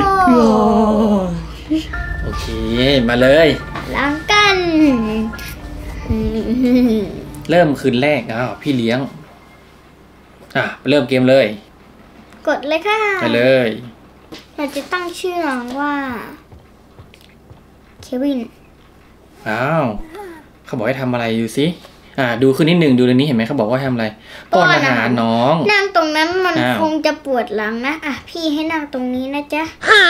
โอเคมาเลยล้างกันเริ่มคืนแรกพี่เลี้ยงเริ่มเกมเลยกดเลยค่ะไปเลยเราจะตั้งชื่อน้องว่าเควินเขาบอกให้ทำอะไรดูสิดูขึ้นนิดหนึ่งดูตรงนี้เห็นไหมเขาบอกว่าทำอะไรป้อนอาหารน้องนั่งตรงนั้นมันคงจะปวดหลังนะพี่ให้นั่งตรงนี้นะจ๊ะ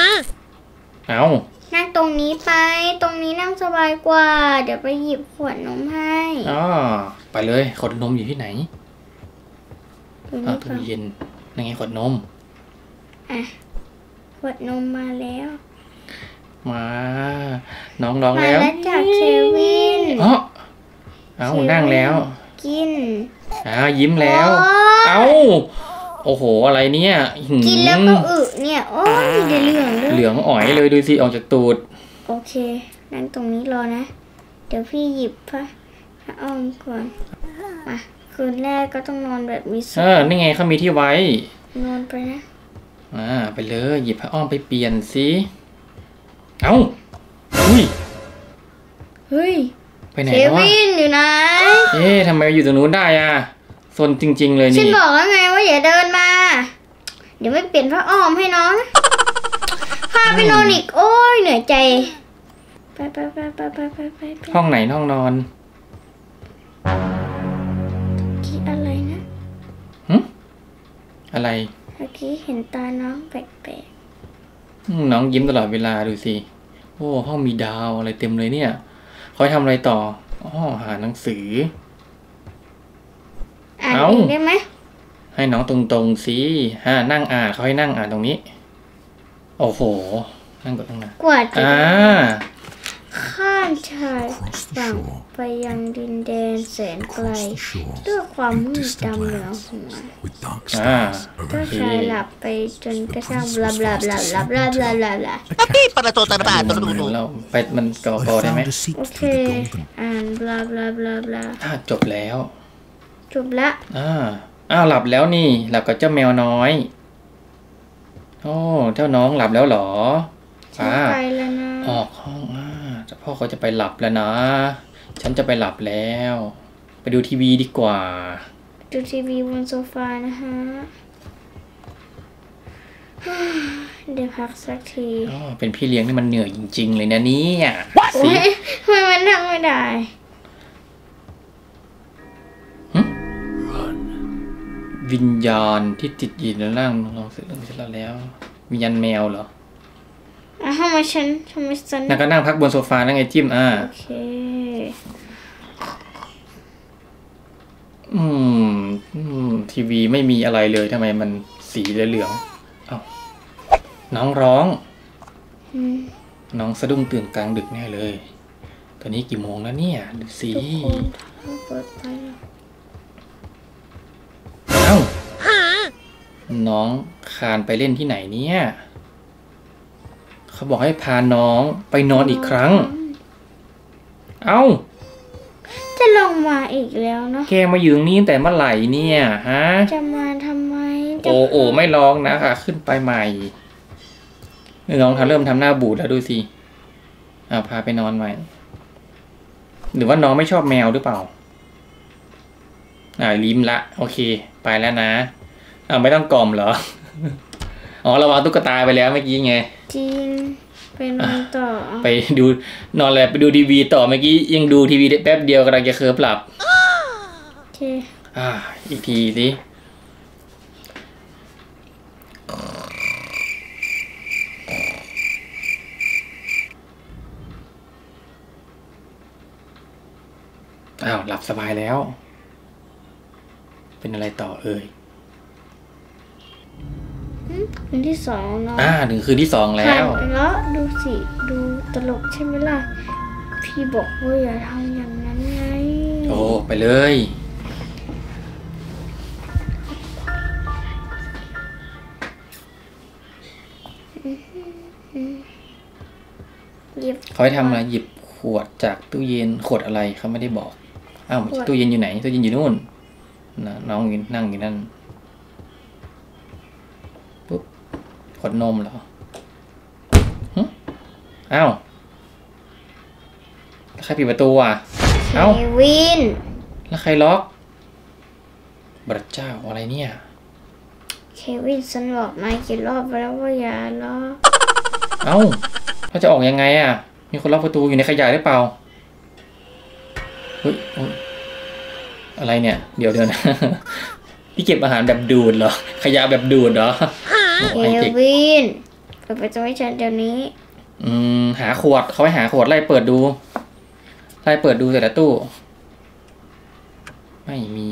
นั่งตรงนี้ไปตรงนี้นั่งสบายกว่าเดี๋ยวไปหยิบขวดนมให้ไปเลยขวดนมอยู่ที่ไหนตู้เย็นนั่นไงขวดนมขวดนมมาแล้วมาน้องร้องแล้วมาแล้วจากเควินนั่งแล้วกินยิ้มแล้วโอ้โหอะไรเนี่ยกินแล้วก็เนี่ยโอ้ยเหลืองอ๋อยเลยดูสิออกจากตูดโอเคนั่งตรงนี้รอนะเดี๋ยวพี่หยิบผ้าอ้อมก่อนมาคืนแรกก็ต้องนอนแบบมีสุขนี่ไงเขามีที่ไว้นอนไปนะไปเลยหยิบผ้าอ้อมไปเปลี่ยนสิอุ้ยเฮ้ยไปไหนวะเควินอยู่ไหนทำไมอยู่ตรงนู้นได้ซนจริงๆเลยนี่ฉันบอกแล้วไงว่าอย่าเดินมาเดี๋ยวไม่เปลี่ยนผ้าอ้อมให้น้องพาไปนอนอีกโอ้ยเหนื่อยใจไปห้องไหนห้องนอนคิดอะไรนะอะไรเมื่อกี้เห็นตาน้องแปลกๆน้องยิ้มตลอดเวลาดูสิโอ้ห้องมีดาวอะไรเต็มเลยเนี่ยเขาทำอะไรต่อหาหนังสืออ่านได้ไหมให้น้องตรงๆสินั่งอ่านเขาให้นั่งอ่านตรงนี้โอ้โหนั่งกดตั้งนานกว่าจะข้ามชายฝั่งไปยังดินแดนแสนไกลด้วยความมืดดำเหนือหัวเจ้าชายหลับไปจนกระทั่งบลาบลาบลาบลาบลาบลาบลาบลาเราไปมันก่อได้ไหมโอเคอ่านบลาบลาบลาบลาจบแล้วละหลับแล้วนี่หลับกับเจ้าแมวน้อยเจ้าน้องหลับแล้วเหรอไปแล้วนะออกห้องพ่อเขาจะไปหลับแล้วนะฉันจะไปหลับแล้วไปดูทีวีดีกว่าดูทีวีบนโซฟานะฮะเดี๋ยวพักสักทีเป็นพี่เลี้ยงนี่มันเหนื่อยจริงๆเลยนะเนี่ยสิทำไมมันนั่งไม่ได้วิญญาณที่ติดอยู่ในร่างลองเสร็จแล้ววิญญาณแมวเหรอทำไมฉันนั่งก็นั่งพักบนโซฟานั่งไงจิ้มโอเคทีวีไม่มีอะไรเลยทำไมมันสีเหลืองน้องร้องน้องสะดุ้งตื่นกลางดึกแน่เลยตอนนี้กี่โมงแล้วเนี่ยดูสิน้องคานไปเล่นที่ไหนเนี่ยเขาบอกให้พาน้องไปนอนอีกครั้งจะลงมาอีกแล้วเนาะแกมาอยู่ตรงนี้แต่เมื่อไหร่เนี่ยจะมาทำไมโอ้ไม่ร้องนะค่ะขึ้นไปใหม่น้องเริ่มทำหน้าบูดแล้วดูสิพาไปนอนใหม่หรือว่าน้องไม่ชอบแมวหรือเปล่าลิ้มละโอเคไปแล้วนะไม่ต้องกล่อมเหรอเราวางตุ๊กตาไปแล้วเมื่อกี้ไงจริงไปนอนต่อไปดูนอนเลยไปดูทีวีต่อเมื่อกี้ยังดูทีวีได้แป๊บเดียวกำลังจะเคลิ้มหลับโอเคอีกทีสิหลับสบายแล้วเป็นอะไรต่อคืนที่2เนาะถึงคืนที่2แล้วดูสิดูตลกใช่ไหมล่ะพี่บอกว่าอย่าทำอย่างนั้นไงไปเลยเขาให้ทำอะไรหยิบขวดจากตู้เย็นขวดอะไรเขาไม่ได้บอกตู้เย็นอยู่ไหนตู้เย็นอยู่นู่นน้องนั่งอยู่นั่นปุ๊บขวดนมเหรอเอ้าใครปิดประตูอ่ะเคเอ้าวินแล้วใครล็อกพระเจ้าอะไรเนี่ยเควินฉันบอกนายกี่รอบแล้วว่าอย่าล็อกเอ้าเขาจะออกยังไงอ่ะมีคนล็อกประตูอยู่ในขยะหรือเปล่าเฮ้ยอะไรเนี่ย เดี๋ยวนะ พี่เก็บอาหารแบบดูดเหรอขยะแบบดูดเหรอเควินเปิดประตูให้ฉันเดี๋ยวนี้หาขวดเขาให้หาขวดไล่เปิดดูแต่ละตู้ไม่มี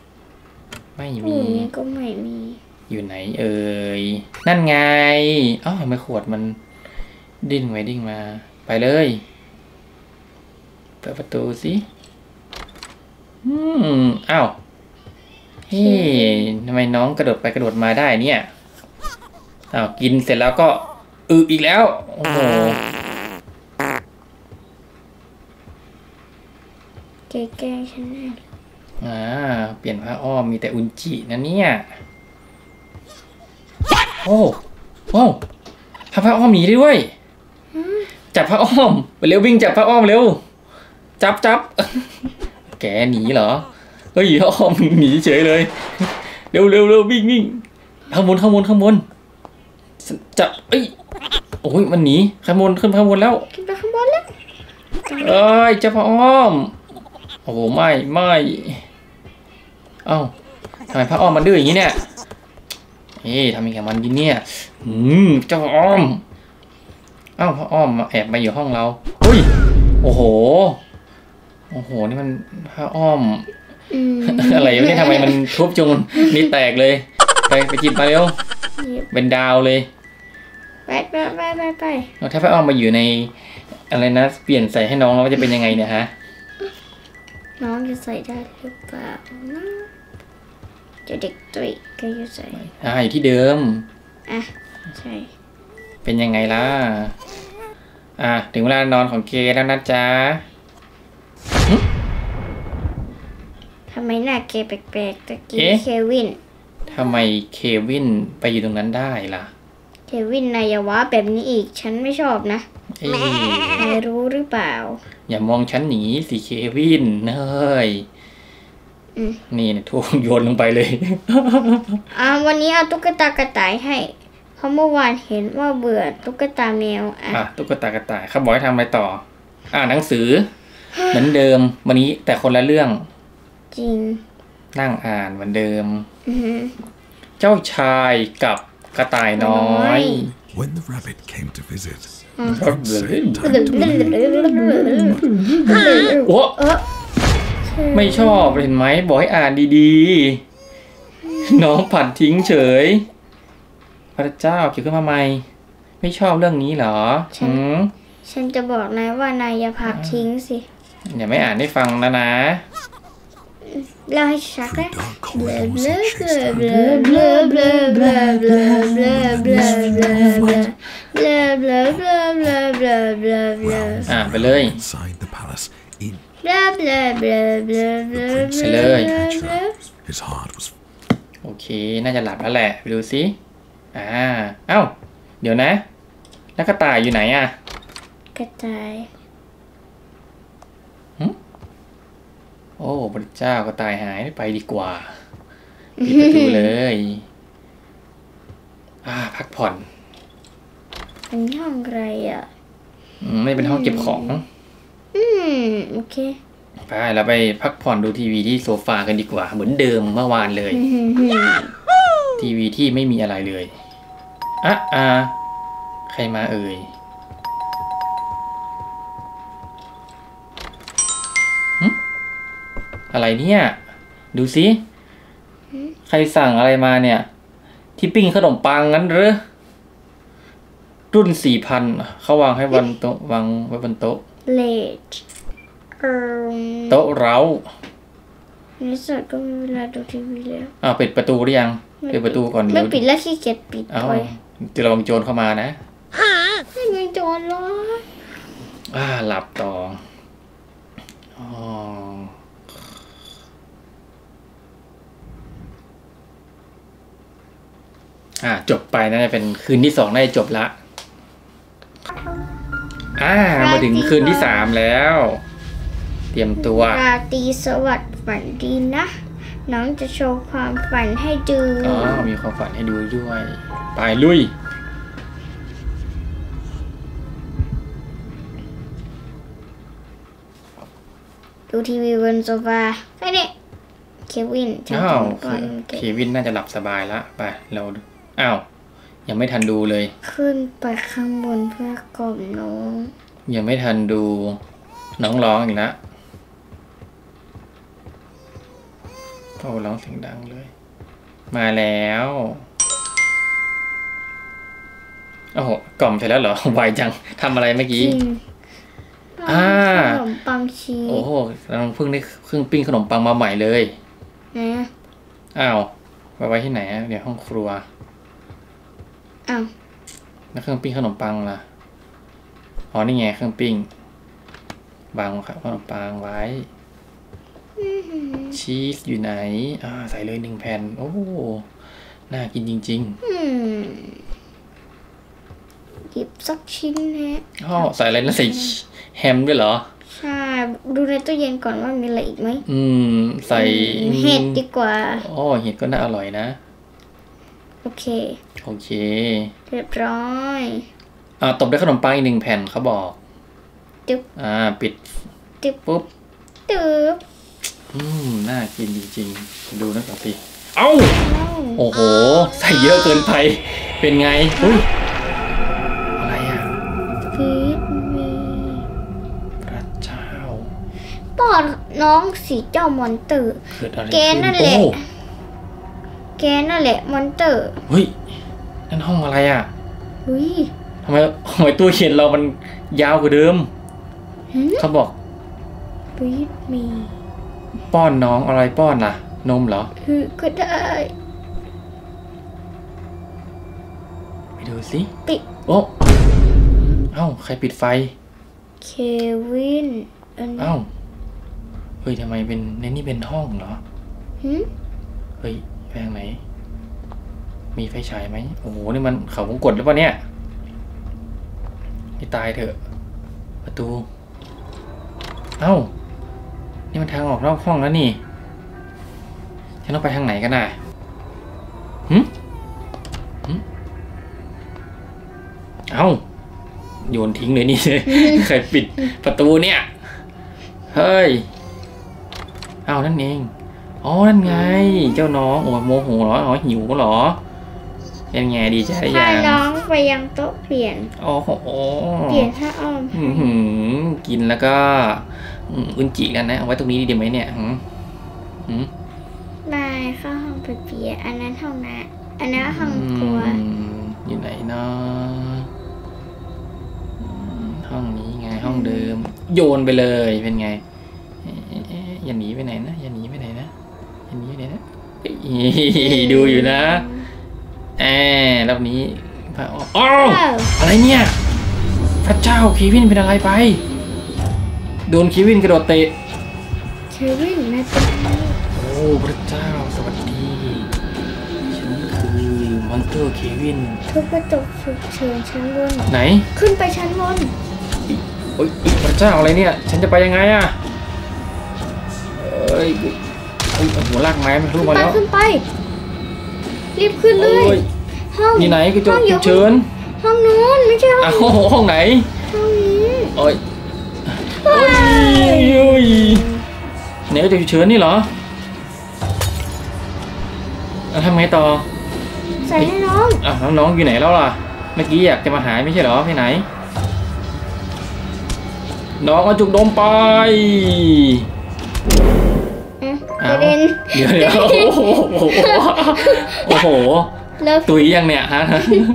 นี่ก็ไม่มีอยู่ไหนเอ่ยนั่นไงอ้าวทำไมขวดมันดิ้นไปดิ้นมาไปเลยเปิดประตูสิอ้าวเฮ้ทำไมน้องกระโดดไปกระโดดมาได้เนี่ยอ้าวกินเสร็จแล้วก็อีกแล้วโอ้โหแกล้งฉันแน่เปลี่ยนผ้าอ้อมมีแต่อุนจินะเนี่ยโอ้ทำผ้าอ้อมหนีได้ด้วยจับผ้าอ้อมไปเร็ววิ่งจับผ้าอ้อมเร็วจับแกหนีเหรอเฮ้ยผ้าอ้อมหนีเฉยเลยเร็ววิ่งข้างบนจับโอ้ยมันหนีขึ้นข้างบนแล้วขึ้นไปข้างบนแล้วจับผ้าอ้อมโอ้โหไม่เอ้าทำไมผ้าอ้อมมันดื้ออย่างนี้เนี่ยทำยังไงกับมันดิเนี่ยเจ้าอ้อมเอ้าผ้าอ้อมมาแอบมาอยู่ห้องเราอุ้ยโอ้โหนี่มันผ้าอ้อมอะไรวะเนี่ยทำไมมันทุบจนนี่แตกเลยไปจิบมาเร็วเป็นดาวเลยไปถ้าผ้าอ้อมมาอยู่ในอะไรนะเปลี่ยนใส่ให้น้องแล้วจะเป็นยังไงเนี่ยฮะน้องจะใส่ได้หรือเปล่านะจะเด็กตุ้ยก็จะใส่อยู่ที่เดิมใช่เป็นยังไงล่ะถึงเวลานอนของเกแล้วนะจ๊ะทำไมหน้าเกแปลกๆตะกี้เควินทำไมเควินไปอยู่ตรงนั้นได้ล่ะเควินนายอย่าว่าแบบนี้อีกฉันไม่ชอบนะนายรู้หรือเปล่าอย่ามองฉันหนีสิเควินเฮ้ยนี่ทุ่งโยนลงไปเลยวันนี้เอาตุ๊กตากระต่ายให้เพราะเมื่อวานเห็นว่าเบื่อตุ๊กตาแมวตุ๊กตากระต่ายเขาบอกให้ทำอะไรต่อหนังสือเหมือนเดิมวันนี้แต่คนละเรื่องจริงนั่งอ่านเหมือนเดิมเจ้าชายกับกระต่ายน้อย When the rabbit came to visit โอ้ไม่ชอบเห็นไหมบอกให้อ่านดีๆน้องผัดทิ้งเฉยพระเจ้าเกี่ยวขึ้นมาใหม่ไม่ชอบเรื่องนี้เหรอฉันจะบอกนายว่านายอย่าผักทิ้งสิอย่าไม่อ่านให้ฟังนะเล่าให้ชักเลยไปเลยโอเคน่าจะหลับแล้วแหละไปดูสิเอ้าเดี๋ยวนะแล้วกระต่ายอยู่ไหนกระต่ายโอ้พระเจ้ากระต่ายหายไปดีกว่าปิดประตูเลยพักผ่อนเป็นห้องอะไรไม่เป็นห้องเก็บของโอเคไปเราไปพักผ่อนดูทีวีที่โซฟากันดีกว่าเหมือนเดิมเมื่อวานเลยทีวีที่ไม่มีอะไรเลยใครมาเอ่ยอะไรเนี่ยดูสิใครสั่งอะไรมาเนี่ยที่ปิ้งขนมปังงั้นหรือรุ่น 4,000 เขาวางให้บนโต๊ะวางไว้บนโต๊ะเลจโต๊ะเราในสุดก็มีเวลาดูทีวีแล้วปิดประตูหรือยังปิดประตูก่อนไม่ปิดแล้วขี้เกียจปิดไปจะระวังโจรเข้ามานะไม่มีโจรหรอหลับต่อจบไปน่าจะเป็นคืนที่ 2น่าจะจบละมาถึงคืนที่3แล้ว เตรียมตัวราตรีสวัสดิ์ฝันดีนะ น้องจะโชว์ความฝันให้ดูมีความฝันให้ดูด้วย ไปลุยดูทีวีบนโซฟาแค่นี้เควินฉันก่อนเควินน่าจะหลับสบายแล้วไปเรายังไม่ทันดูเลยขึ้นไปข้างบนเพื่อกล่อมน้องยังไม่ทันดูน้องร้องอีกแล้วพ่อร้องเสียงดังเลย มาแล้วโอ้โหกล่อมเสร็จแล้วเหรอ ไวจังทำอะไรเมื่อกี้ขนมปังชีสโอ้โหเราเพิ่งได้ปิ้งขนมปังมาใหม่เลยนะไว้ที่ไหนเดี๋ยวห้องครัวแล้วเครื่องปิ้งขนมปังล่ะนี่ไงเครื่องปิ้งวางขนมปังไว้ชีสอยู่ไหนใส่เลย1 แผ่นโอ้น่ากินจริงหยิบสักชิ้นนะใส่อะไรนะใส่แฮมด้วยเหรอใช่ดูในตู้เย็นก่อนว่ามีอะไรอีกไหมใส่เห็ดดีกว่าเห็ดก็น่าอร่อยนะโอเคเรียบร้อยตบด้วยขนมปังอีก1 แผ่นเขาบอกตึ๊บปิดตึ๊บปุ๊บตึ๊บน่ากินจริงๆดูนะก่อนสิโอ้โหใส่เยอะเกินไปเป็นไงอะไรพีทมีพระเจ้าปอดน้องสีเจ้ามอนเตอร์แกนั่นแหละมอนเตอร์เฮ้ยนั่นห้องอะไรทำไมตู้เขียนเรามันยาวกว่าเดิมเขาบอกพีทมีป้อนน้องอะไรป้อนล่ะนมเหรอก็ได้ไปดูสิปิดใครปิดไฟเควินเฮ้ยทำไมเป็นในนี่เป็นห้องเหรอเฮ้ยไปทางไหนมีไฟฉายไหมโอ้โหนี่มันเขาวงกตหรือเปล่าเนี่ยให้ตายเถอะประตูนี่มันทางออกนอกห้องแล้วนี่ฉันต้องไปทางไหนกันน่ะโยนทิ้งเลยนี่ ใครปิดประตูเนี่ยเฮ้ยนั่นเองนั่นไงเจ้าน้องโมโหเหรอหิวเหรอยังไงดีใจยังพาน้องไปยังโต๊ะเปลี่ยนเปลี่ยนผ้าอ้อมกินแล้วก็อุนจิกันนะเอาไว้ตรงนี้ดีไหมเนี่ยไม่เข้าห้องไปเปลี่ยนอันนั้นห้องน้ำอันนั้นห้องครัวอยู่ไหนเนาะห้องนี้ไงห้องเดิมโยนไปเลยเป็นไงอย่าหนีไปไหนนะดูอยู่นะรอบนี้อะไรเนี่ยพระเจ้าเควินเป็นอะไรไปโดนเควินกระโดดเตะเควินนะจ๊ะพระเจ้าสวัสดีฉันคือมอนเตอร์เควินทุบกระจกฉุกเฉินชั้นบนไหนขึ้นไปชั้นบนพระเจ้าอะไรเนี่ยฉันจะไปยังไงหัวลากไม้มันขึ้นมาแล้วขึ้นไปรีบขึ้นเลยห้องนี่ไหนกระจกฉุกเฉินห้องนู้นไม่ใช่ห้องไหนห้องนี้เนี่ยกระจกฉุกเฉินนี่เหรอทำไงต่อใส่ให้น้องน้องอยู่ไหนแล้วล่ะเมื่อกี้อยากจะมาหาไม่ใช่เหรอไปไหนน้องเอาจุกดมไปเด่นเดี๋ยวโอ้โหตุยยังเนี่ยฮะ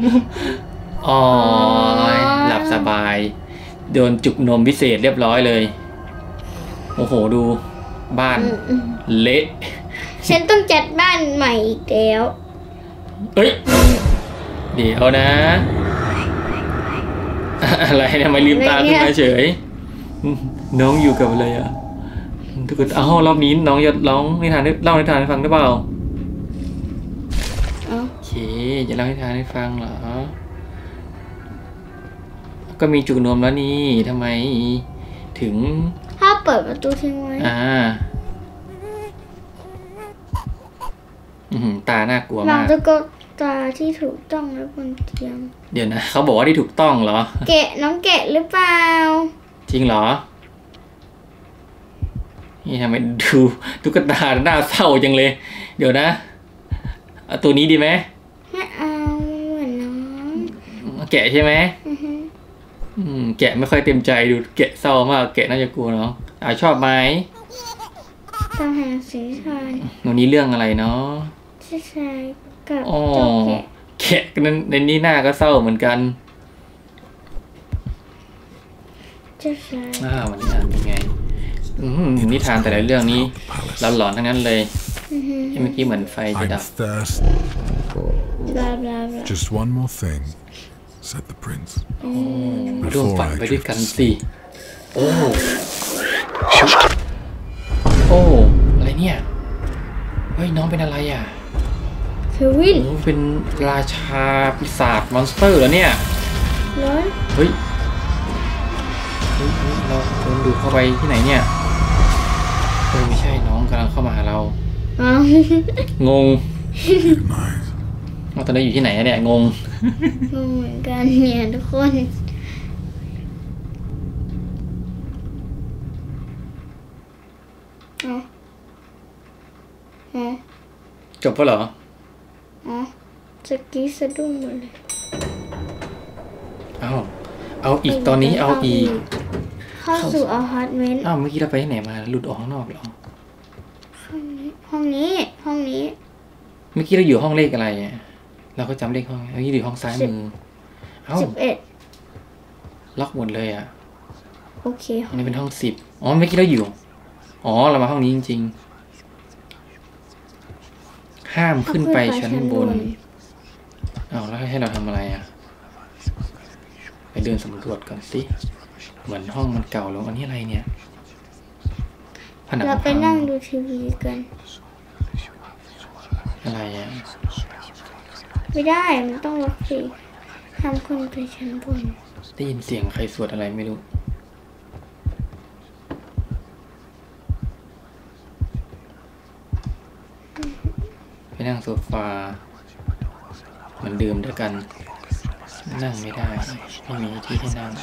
หลับสบายโดนจุกนมพิเศษเรียบร้อยเลยโอ้โหดูบ้านเละฉันต้องจัดบ้านใหม่อีกแล้วเดี๋ยวนะอะไรทำไมลืมตาขึ้นมาเฉยน้องอยู่กับอะไรถ้าเกิดรอบนี้น้องจะร้องนิทานเล่านิทานให้ฟังได้เปล่าโอเคจะเล่านิทานให้ฟังเหรอก็มีจุกนมแล้วนี่ทำไมถึงถ้าเปิดประตูทิ้งไว้ตาน่ากลัวหนัมาง กตุ๊กตาที่ถูกต้องแล้วบนเตียงเดี๋ยวนะเขาบอกว่าที่ถูกต้องเหรอแกะน้องแกะหรือเปล่าจริงเหรอนี่ทำไมดูตุ๊กตาหน้าเศร้าจังเลย เดี๋ยวนะเอาตัวนี้ดีไหมไม่เอาเหมือนน้องแกะใช่ไหมอือแกะไม่ค่อยเต็มใจดูแกะเศร้ามากแกะน่าจะกลัวเนาะชอบไหมตามหาสีชายหนูนี้เรื่องอะไรเนาะสีชายกับอ๋อเจ้าแกะแกะนั้นในนี้หน้าก็เศร้าเหมือนกันเจ้าชายวันนี้อ่านเป็นไงนิทานแต่ละเรื่องนี้หลอนๆทั้งนั้นเลยเมื่อกี้เหมือนไฟจะ I'm ดับ thirsty. บลาบลาบลา Just one more thing, said the prince. ร่วม Before ฝัน I ไปด้วยกัน drift. สิโอ้อะไรเนี่ยเฮ้ยน้องเป็นอะไรอ่ะเควินโอ้เป็นราชาปีศาจมอนสเตอร์เหรอเนี่ยร้อนเฮ้ยเราโดนดูดเข้าไปที่ไหนเนี่ยไม่ใช่น้องกำลังเข้ามาหาเราอ้าวงง Nice. ว่าตอนนี้อยู่ที่ไหนเนี่ยงงงงเหมือนกันเนี่ยทุกคนอ๋อจบแล้วเหรออ๋อสกี้สะดุ้งหมดเลยเอาอีกตอนนี้เอาอีกเข้าสู่อพาร์ตเมนต์เมื่อกี้เราไปที่ไหนมาหลุดออกข้างนอกเหรอห้องนี้เมื่อกี้เราอยู่ห้องเลขอะไรอ่ะเราก็จำเลขห้องเมื่อกี้อยู่ห้องซ้ายมือ 11 ล็อกหมดเลยอ่ะโอเคอันนี้เป็นห้อง10เมื่อกี้เราอยู่เรามาห้องนี้จริงๆห้ามขึ้นไปชั้นบนแล้วให้เราทำอะไรอ่ะไปเดินสำรวจก่อนสิเหมือนห้องมันเก่าแล้วอันนี้อะไรเนี่ยผนังเราไปนั่งดูทีวีกันอะไรอ่ะไม่ได้มันต้องล็อกสิทำคนไปชั้นบนได้ยินเสียงใครสวดอะไรไม่รู้ไปนั่งโซฟาเหมือนเดิมด้วยกันนั่งไม่ได้ไม่มีที่ให้นั่ง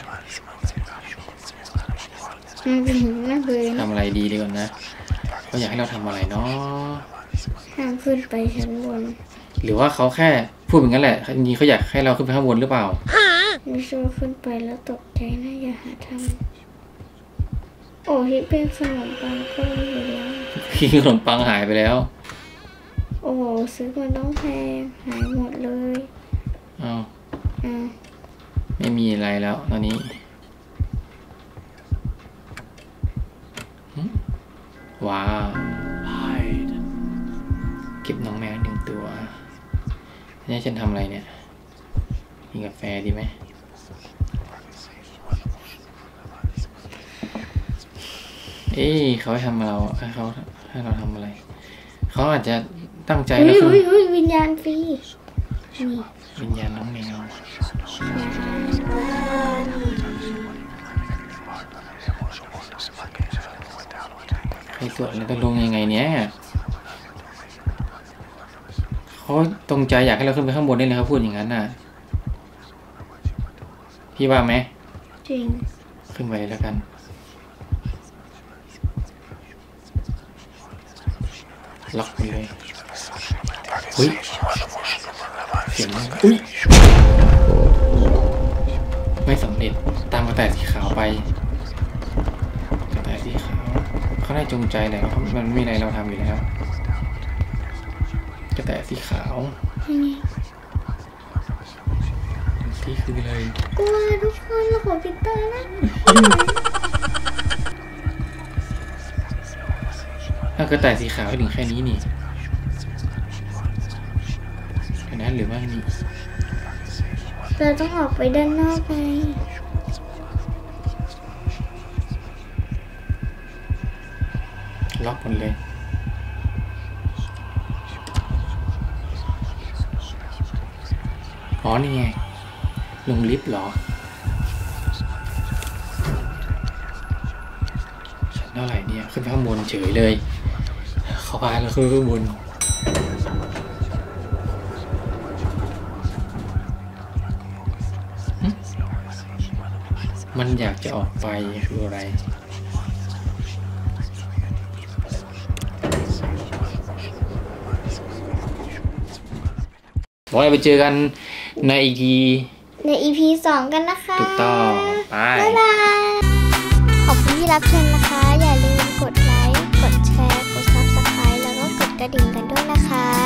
เป็นหินนะเลยทำอะไรดีก่อนนะเขาอยากให้เราทำอะไรเนาะห้ามขึ้นไปชั้นบนหรือว่าเขาแค่พูดอย่างนั้นแหละจริงๆเขาอยากให้เราขึ้นไปข้างบนหรือเปล่าไม่ชัวร์ขึ้นไปแล้วตกใจนะอย่าหาทำโอ้ที่เป็นขนมปังก็มีอยู่แล้วขี้ขนมปังหายไปแล้วโอ้ซื้อมันต้องแพงหายหมดเลยไม่มีอะไรแล้วตอนนี้ว้าวเก็บน้องแมว1 ตัวนี่ฉันทำอะไรเนี่ยกินกาแฟดีไหมเขาให้ทำเราให้เราทำอะไรเขาอาจจะตั้งใจแล้วคือวิญญาณฟรีนี่วิญญาณน้องแมวใครสวดเนี่ยต้องลงยังไงเนี่ยเขาตรงใจอยากให้เราขึ้นไปข้างบนได้เลยเขาพูดอย่างนั้นน่ะพี่ว่าไหมจริงขึ้นไปเลยแล้วกันล็อกไปเลยอุ้ยเสียงอุ้ยไม่สำเร็จตามกระต่ายสีขาวไปกระต่ายสีขาวเขาได้จงใจแหละมันไม่มีอะไรเราทำอยู่แล้วกระต่ายสีขาวที่คืออะไรกลัวทุกคนเราขอปิดตานะถ้ากระต่ายสีขาวให้ถึงแค่นี้นี่เห็นนั้นหรือว่านี่เราต้องออกไปด้านนอกไงล็อกหมดเลยนี่ไงลงลิฟต์เหรอท่าไหร่เนี่ยขึ้นไปข้างบนเฉยเลยเขาพาเราขึ้นข้างบนมันอยากจะออกไปคืออะไรไว้ไปเจอกันใน EP 2 กันนะคะถูกต้องไปบ๊ายบาย ขอบคุณที่รับชมนะคะ อย่าลืมกดไลค์ กดแชร์ กด Subscribe แล้วก็กดกระดิ่งกันด้วยนะคะ